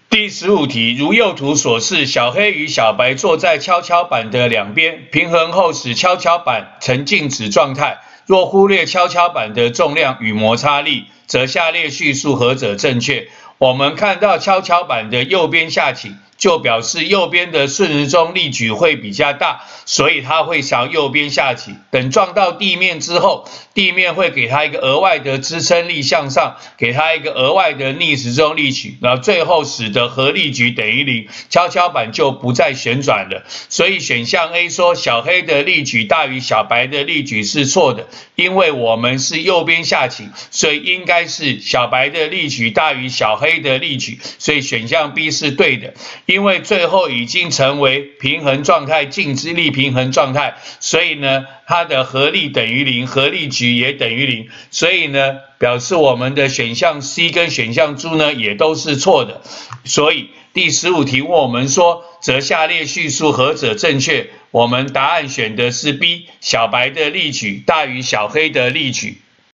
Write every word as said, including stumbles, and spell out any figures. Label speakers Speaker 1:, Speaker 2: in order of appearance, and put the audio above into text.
Speaker 1: 第十五题，如右图所示，小黑与小白坐在跷跷板的两边，平衡后使跷跷板呈静止状态。若忽略跷跷板的重量与摩擦力，则下列叙述何者正确？我们看到跷跷板的右边下倾，就表示右边的顺时钟力矩会比较大，所以它会朝右边下倾。等撞到地面之后，地面会给它一个额外的支撑力向上，给它一个额外的逆时钟力矩，然后最后使得合力矩等于零，跷跷板就不再旋转了。所以选项 A 说小黑的力矩大于小白的力矩是错的，因为我们是右边下倾，所以应该是小白的力矩大于小黑的力矩，所以选项 B 是对的。因为最后已经成为平衡状态，静止力平衡状态，所以呢，它的合力等于零，合力矩也等于零，所以呢，表示我们的选项 C 跟选项 D 呢也都是错的。所以第十五题问我们说，则下列叙述何者正确？我们答案选的是 B， 小白的力矩大于小黑的力矩。